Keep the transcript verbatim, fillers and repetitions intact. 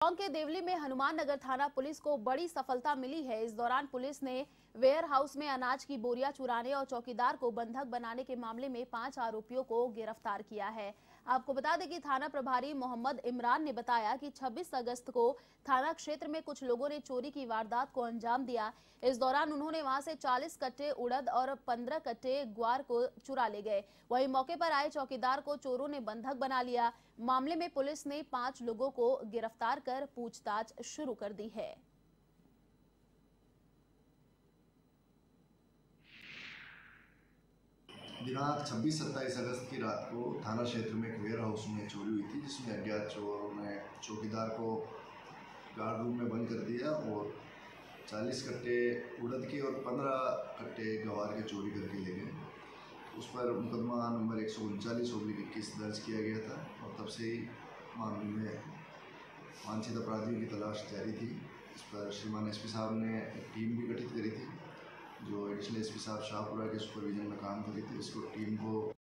टोंक के देवली में हनुमान नगर थाना पुलिस को बड़ी सफलता मिली है। इस दौरान पुलिस ने वेयर हाउस में अनाज की बोरियां चुराने और चौकीदार को बंधक बनाने के मामले में पांच आरोपियों को गिरफ्तार किया है। आपको बता दें कि थाना प्रभारी मोहम्मद इमरान ने बताया कि छब्बीस अगस्त को थाना क्षेत्र में कुछ लोगों ने चोरी की वारदात को अंजाम दिया। इस दौरान उन्होंने वहां से चालीस कट्टे उड़द और पंद्रह कट्टे ग्वार को चुरा ले गए। वहीं मौके पर आए चौकीदार को चोरों ने बंधक बना लिया। मामले में पुलिस ने पांच लोगों को गिरफ्तार कर पूछताछ शुरू कर दी है। दिनांक छब्बीस सत्ताईस अगस्त की रात को थाना क्षेत्र में एक वेयर हाउस में चोरी हुई थी, जिसमें अज्ञात चोरों ने चौकीदार को गार्ड रूम में बंद कर दिया और चालीस कट्टे उड़द के और पंद्रह कट्टे गवार के चोरी करके ले गए। उस पर मुकदमा नंबर एक सौ उनचालीस ओब्लिक इक्कीस दर्ज किया गया था और तब से ही मामले में वांछित अपराधियों की तलाश जारी थी। इस पर श्रीमान एसपी साहब ने एक टीम भी गठित करी थी, जो एडिशनल एसपी साहब शाहपुरा के सुपरविजन में काम करी थी। इसको टीम को